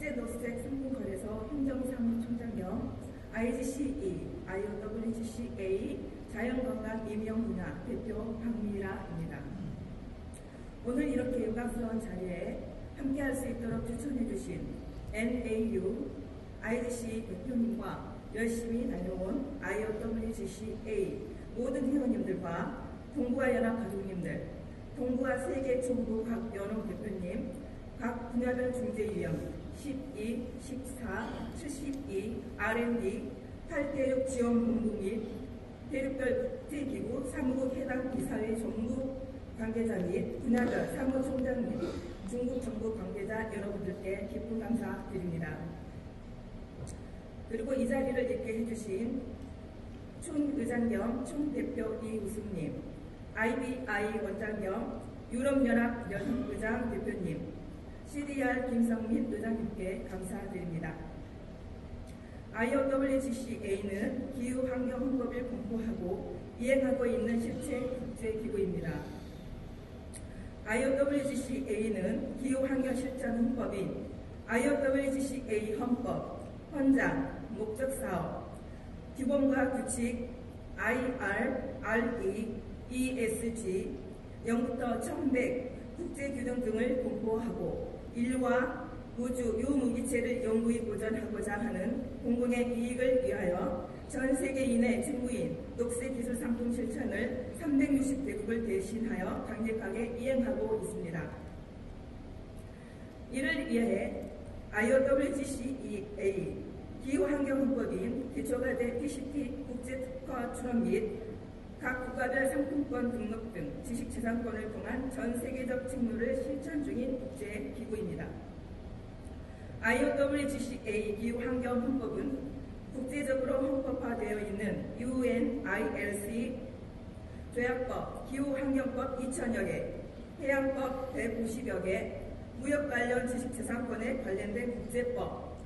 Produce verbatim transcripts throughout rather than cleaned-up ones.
국제녹색 상품거래소 행정사무총장 겸 아이지씨이, 아이오더블유지씨에이 자연건강 임용 분야 대표 박미라입니다. 오늘 이렇게 영광스러운 자리에 함께할 수 있도록 추천해주신 엔에이유, 아이지씨 대표님과 열심히 다녀온 아이오더블유지씨에이 모든 회원님들과 동부아 연합 가족님들, 동부아 세계 총부 각 연합 대표님, 각 분야별 중재위원 십이, 십사, 칠십이, 알앤디, 팔 대 육 지원본부 및 대륙별 국제기구 사무국 해당 이사회 정부 관계자 및 분야별 사무총장 및 중국 정부 관계자 여러분들께 깊은 감사드립니다. 그리고 이 자리를 있게 해주신 총의장 겸 총대표 이우승님, 아이비아이 원장 겸 유럽연합 연의장 대표님, 씨디알 김성민 의장님께 감사드립니다. 아이오더블유지씨에이는 기후환경헌법을 공포하고 이행하고 있는 실체 국제기구입니다. 아이오더블유지씨에이는 기후환경실천헌법인 아이오더블유지씨에이 헌법, 헌장, 목적사업, 규범과 규칙 아이알, 알이, 이에스지, 영부터 천백 국제규정 등을 공포하고 인류와 우주 유무기체를 영구히 보존하고자 하는 공공의 이익을 위하여 전 세계인의 직무인 녹색기술 상품 실천을 삼백육십 개국을 대신하여 강력하게 이행하고 있습니다. 이를 위해 아이오더블유지씨에이 기후환경헌법인 기초과제 피씨티 국제특허 출원 및 각 국가별 상품권 등록 등 지식재산권을 통한 전 세계적 직무를 실천 중인 국제기구입니다. 아이오더블유지씨에이 기후환경헌법은 국제적으로 헌법화되어 있는 유엔아이엘씨 조약법, 기후환경법 이천여 개, 해양법 백오십여 개, 무역 관련 지식재산권에 관련된 국제법,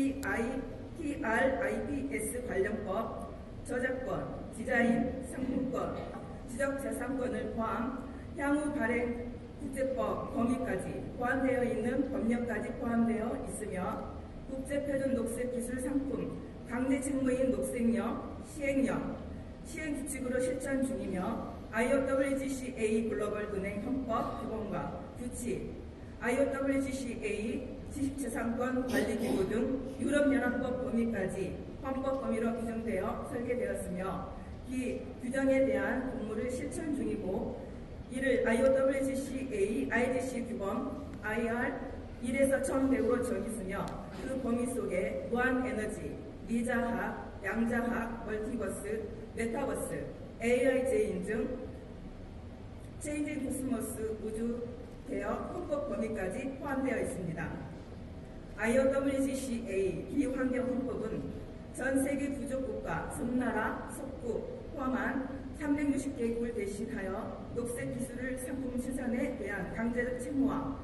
티알아이피에스 관련법, 저작권, 디자인, 상품권, 지적재산권을 포함 향후 발행 국제법 범위까지 포함되어 있는 법령까지 포함되어 있으며 국제표준 녹색기술 상품, 강제 직무인 녹색령, 시행령, 시행규칙으로 실천 중이며 아이오더블유지씨에이 글로벌 은행 헌법 규범과 규칙, 아이오더블유지씨에이 지식재산권 관리기구 등 유럽연합법 범위까지 헌법 범위로 규정되어 설계되었으며 이 규정에 대한 공무를 실천 중이고 이를 아이오더블유지씨에이 아이디씨 규범 아이알 일에서 천백으로 정했으며 그 범위 속에 무한에너지, 미자학, 양자학, 멀티버스, 메타버스, 에이아이 제인 등 체인징 코스모스 우주 대역 헌법 범위까지 포함되어 있습니다. 아이오더블유지씨에이 기후환경헌법은 전 세계 부족국가, 섬나라, 석국 포함한 삼백육십 개국을 대신하여 녹색 기술을 상품 실천에 대한 강제적 책무와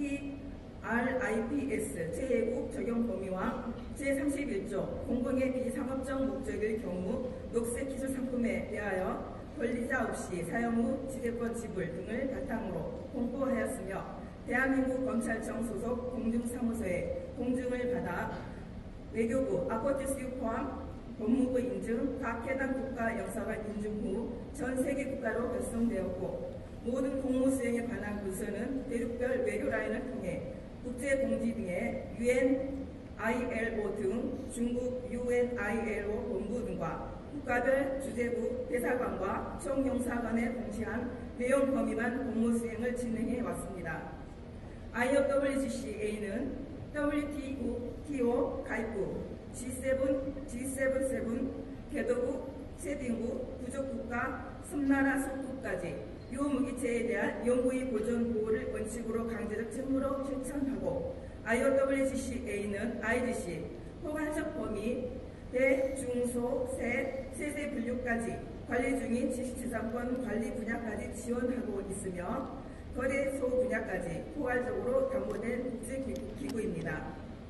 티알아이피에스 제외국 적용 범위와 제삼십일 조 공공의 비상업적 목적일 경우 녹색 기술 상품에 대하여 권리자 없이 사용 후 지대권 지불 등을 바탕으로 공포하였으며 대한민국 검찰청 소속 공중사무소에 공증을 받아 외교부, 아코티스유 포함 법무부 인증, 각 해당 국가 역사관 인증 후 전 세계 국가로 결성되었고 모든 공무 수행에 관한 문서는 대륙별 외교라인을 통해 국제공지 등의 유엔아이엘오 등 중국 유엔아이엘오 본부 등과 국가별 주재부 대사관과 총영사관에 공시한 내용 범위만 공무 수행을 진행해 왔습니다. 아이오더블유지씨에이는 더블유티오 가입국, 지 세븐, 지 세븐 세븐, 개도국, 세빙국, 부족국가, 섬나라 속국까지 유무기체에 대한 영구히 보존 보호를 원칙으로 강제적 책무로 실천하고 아이오더블유지씨에이는 아이디씨, 포괄적 범위, 대, 중, 소, 세, 세세 분류까지 관리 중인 지식재산권 관리 분야까지 지원하고 있으며 거래소 분야까지 포괄적으로 담보된 국제기구입니다.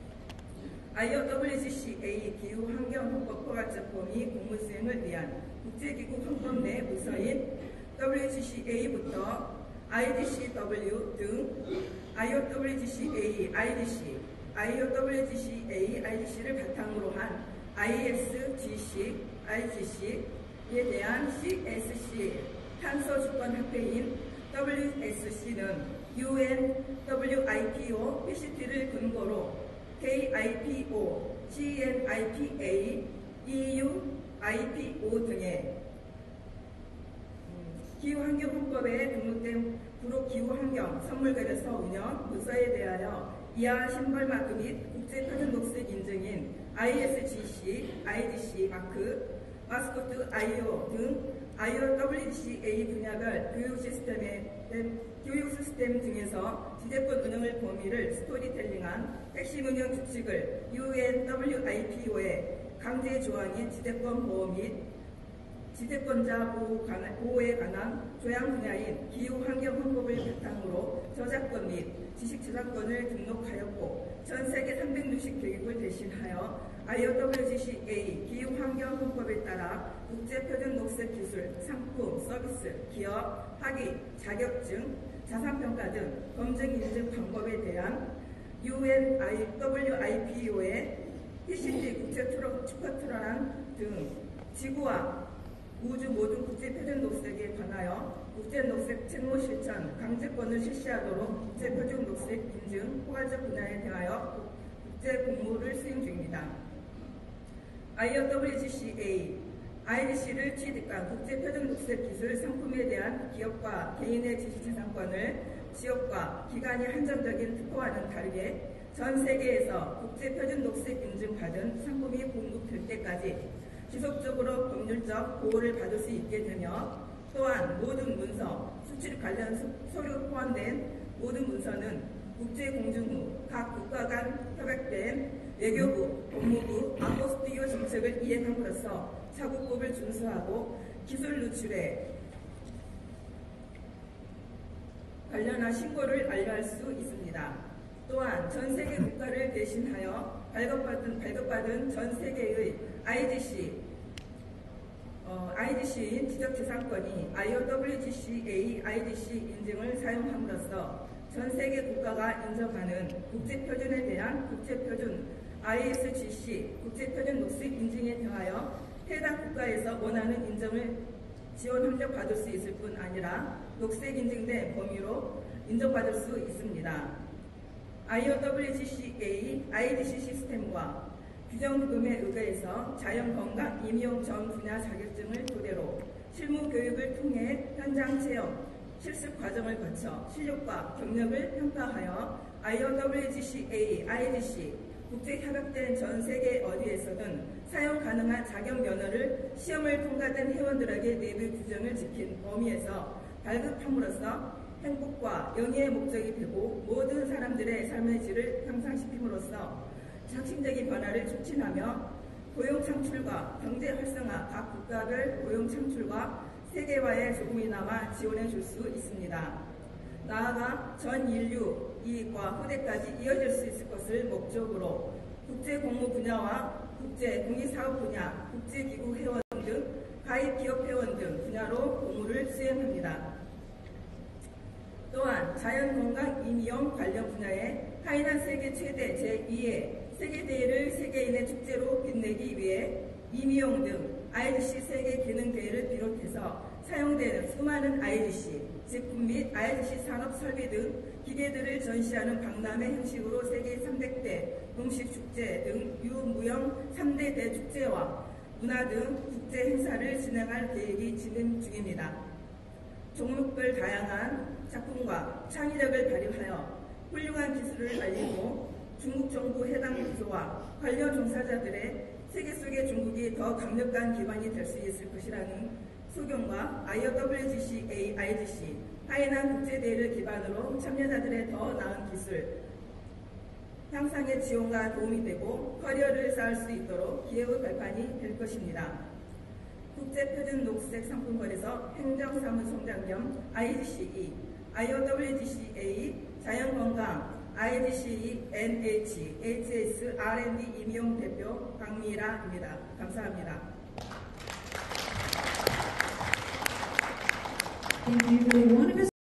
아이오더블유지씨에이 기후환경헌법 포괄적 범위 공무수행을 위한 국제기구 헌법 내 부서인 더블유지씨에이부터 아이디씨더블유 등 아이오더블유지씨에이, 아이디씨, 아이오더블유지씨에이, 아이디씨를 바탕으로 한 아이에스지씨, 아이지씨에 대한 씨에스씨 탄소주권협회인 더블유에스씨는 유엔 더블유아이피오 피씨티를 근거로 케이아이피오, 지엔아이피에이, 이유, 아이피오 등의 기후환경헌법에 등록된 구로기후환경 선물거래소 운영 문서에 대하여 이하 심벌마크 및 국제표준녹색 인증인 아이에스지씨, 아이디씨 마크, 마스코트 아이오 등 아이오더블유지씨에이 분야별 교육 시스템의 교육 시스템 등에서 지대권 운영을 범위를 스토리텔링한 핵심 운영 규칙을 유엔 더블유아이피오의 강제 조항인 지대권 보호 및 지대권자 보호 관한, 보호에 관한 조약 분야인 기후환경헌법을 바탕으로 저작권 및 지식저작권을 등록하였고 전 세계 삼백육십 교육을 대신하여 아이오더블유지씨에이 기후환경헌법에 따라 국제표준녹색기술, 상품, 서비스, 기업, 학위, 자격증, 자산평가 등 검증 인증 방법에 대한 유엔 더블유아이피오의 피씨티 국제축하트라란 등 지구와 우주 모든 국제표준녹색에 관하여 국제녹색 책무 실천 강제권을 실시하도록 국제표준녹색 인증 포괄적 분야에 대하여 국제 공모를 수행 중입니다. 아이오더블유지씨에이, 아이디씨를 취득한 국제표준녹색 기술 상품에 대한 기업과 개인의 지식재산권을 지역과 기간이 한정적인 특허와는 다르게 전 세계에서 국제표준녹색 인증받은 상품이 공급될 때까지 지속적으로 법률적 보호를 받을 수 있게 되며 또한 모든 문서, 수출 관련 서류 포함된 모든 문서는 국제공증 후 각 국가 간 협약된 외교부, 법무부, 안보스티오 정책을 이행함으로써 사국법을 준수하고 기술 누출에 관련한 신고를 완료할 수 있습니다. 또한 전 세계 국가를 대신하여 발급받은, 발급받은 전 세계의 아이디씨, 어, 아이디씨인 지적재산권이 아이오더블유지씨에이, 아이디씨 인증을 사용함으로써 전 세계 국가가 인정하는 국제표준에 대한 국제표준 아이에스지씨 국제표준 녹색 인증에 대하여 해당 국가에서 원하는 인정을 지원 협력받을 수 있을 뿐 아니라 녹색 인증된 범위로 인정받을 수 있습니다. 아이오더블유지씨에이, 아이디씨 시스템과 규정금에 의거해서 자연건강, 임용 전 분야 자격증을 토대로 실무 교육을 통해 현장 체험, 실습 과정을 거쳐 실력과 경력을 평가하여 아이오더블유지씨에이, 아이디씨 국제 협약된 전 세계 어디에서든 사용 가능한 자격 면허를 시험을 통과된 회원들에게 내부 규정을 지킨 범위에서 발급함으로써 행복과 영예의 목적이 되고 모든 사람들의 삶의 질을 향상시킴으로써 혁신적인 변화를 촉진하며 고용 창출과 경제 활성화, 각 국가별 고용 창출과 세계화에 조금이나마 지원해 줄 수 있습니다. 나아가 전 인류 이익과 후대까지 이어질 수 있을 것을 목적으로 국제공무 분야와 국제공익사업 분야, 국제기구 회원 등 가입기업 회원 등 분야로 공무를 수행합니다. 또한 자연건강 임용 관련 분야에 하이난 세계 최대 제이의 세계대회를 세계인의 축제로 빛내기 위해 임용 등 아이디씨 세계 기능 대회를 비롯해서 사용되는 수많은 아이디씨 제품 및 아이디씨 산업 설비 등 기계들을 전시하는 박람회 형식으로 세계 삼백 대 공식 축제 등 유무형 삼 대 대축제와 문화 등 국제 행사를 진행할 계획이 진행 중입니다. 종목별 다양한 작품과 창의력을 발휘하여 훌륭한 기술을 알리고 중국 정부 해당 부서와 관련 종사자들의 세계 속의 중국이 더 강력한 기반이 될 수 있을 것이라는 소견과 아이오더블유지씨에이, 아이디씨, 하이난 국제대회를 기반으로 참여자들의 더 나은 기술 향상의 지원과 도움이 되고 커리어를 쌓을 수 있도록 기회의 발판이 될 것입니다. 국제표준 녹색 상품거래소 행정사무총장 겸 아이디씨이, 아이오더블유지씨에이, 자연건강, 아이디씨이, 엔에이치, 에이치에스, 알앤디 임용 대표 강미라입니다. 감사합니다. Thank you, everyone.